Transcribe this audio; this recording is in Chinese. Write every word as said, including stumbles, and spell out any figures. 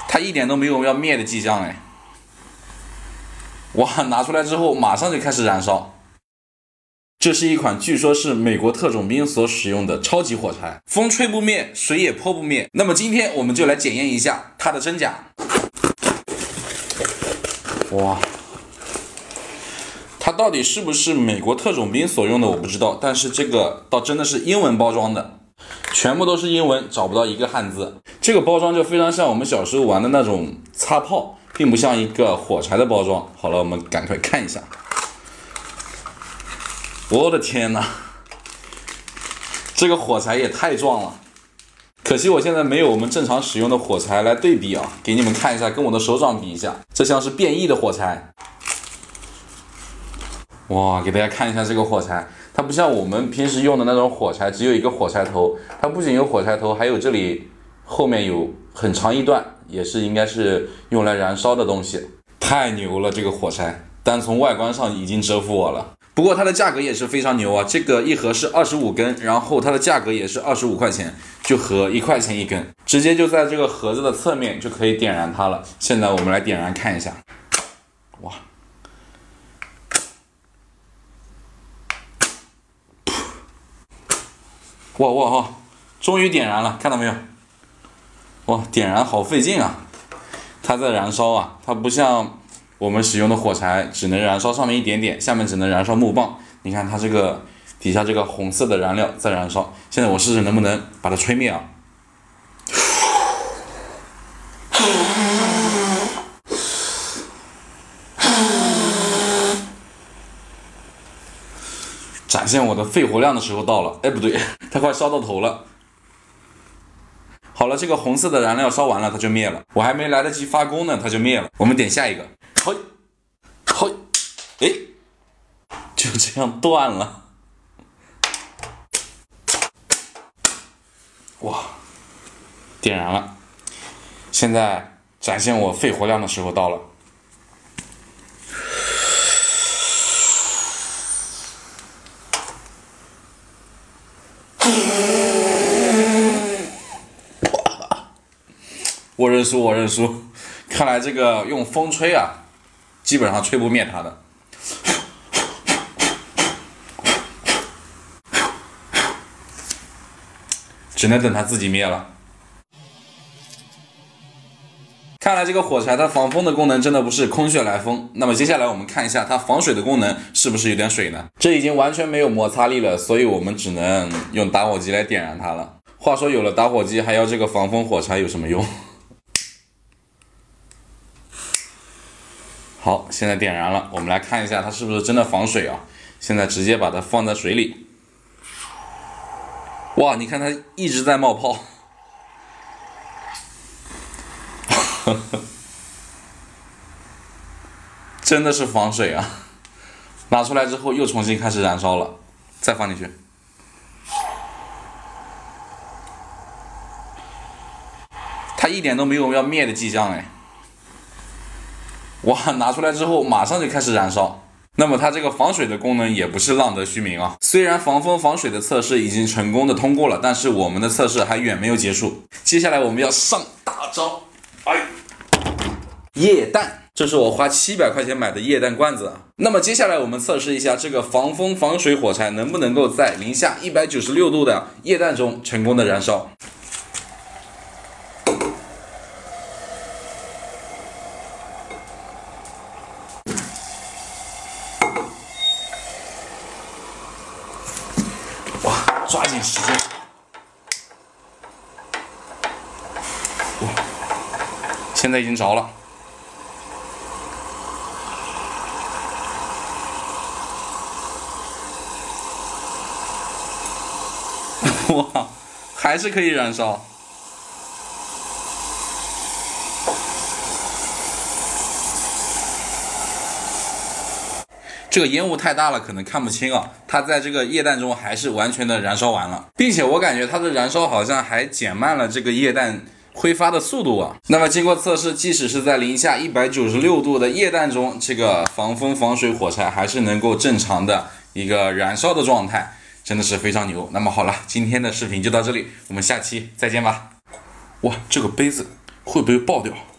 它一点都没有要灭的迹象哎！哇，拿出来之后马上就开始燃烧。这是一款据说是美国特种兵所使用的超级火柴，风吹不灭，水也泼不灭。那么今天我们就来检验一下它的真假。哇，它到底是不是美国特种兵所用的我不知道，但是这个倒真的是英文包装的。 全部都是英文，找不到一个汉字。这个包装就非常像我们小时候玩的那种擦炮，并不像一个火柴的包装。好了，我们赶快看一下。我的天哪，这个火柴也太壮了！可惜我现在没有我们正常使用的火柴来对比啊，给你们看一下，跟我的手掌比一下，这像是变异的火柴。哇，给大家看一下这个火柴。 它不像我们平时用的那种火柴，只有一个火柴头。它不仅有火柴头，还有这里后面有很长一段，也是应该是用来燃烧的东西。太牛了，这个火柴，单从外观上已经折服我了。不过它的价格也是非常牛啊，这个一盒是二十五根，然后它的价格也是二十五块钱，就合一块钱一根，直接就在这个盒子的侧面就可以点燃它了。现在我们来点燃看一下，哇！ 哇哇哇！终于点燃了，看到没有？哇，点燃好费劲啊！它在燃烧啊，它不像我们使用的火柴，只能燃烧上面一点点，下面只能燃烧木棒。你看它这个底下这个红色的燃料在燃烧。现在我试试能不能把它吹灭啊！展现我的肺活量的时候到了，哎，不对，它快烧到头了。好了，这个红色的燃料烧完了，它就灭了。我还没来得及发功呢，它就灭了。我们点下一个，嘿，嘿，哎，就这样断了。哇，点燃了。现在展现我肺活量的时候到了。 我认输，我认输。看来这个用风吹啊，基本上吹不灭它的。只能等它自己灭了。看来这个火柴它防风的功能真的不是空穴来风。那么接下来我们看一下它防水的功能是不是有点水呢？这已经完全没有摩擦力了，所以我们只能用打火机来点燃它了。话说有了打火机，还要这个防风火柴有什么用？好，现在点燃了，我们来看一下它是不是真的防水啊？现在直接把它放在水里。哇，你看它一直在冒泡。真的是防水啊！拿出来之后又重新开始燃烧了，再放进去。它一点都没有要灭的迹象哎！哇，拿出来之后马上就开始燃烧。那么它这个防水的功能也不是浪得虚名啊。虽然防风防水的测试已经成功的通过了，但是我们的测试还远没有结束。接下来我们要上大招，哎，液氮。 这是我花七百块钱买的液氮罐子啊。那么接下来我们测试一下这个防风防水火柴能不能够在零下一百九十六度的液氮中成功的燃烧。哇，抓紧时间！哇，现在已经着了。 哇，还是可以燃烧。这个烟雾太大了，可能看不清啊。它在这个液氮中还是完全的燃烧完了，并且我感觉它的燃烧好像还减慢了这个液氮挥发的速度啊。那么经过测试，即使是在零下一百九十六度的液氮中，这个防风防水火柴还是能够正常的一个燃烧的状态。 真的是非常牛。那么好了，今天的视频就到这里，我们下期再见吧。哇，这个杯子会不会爆掉？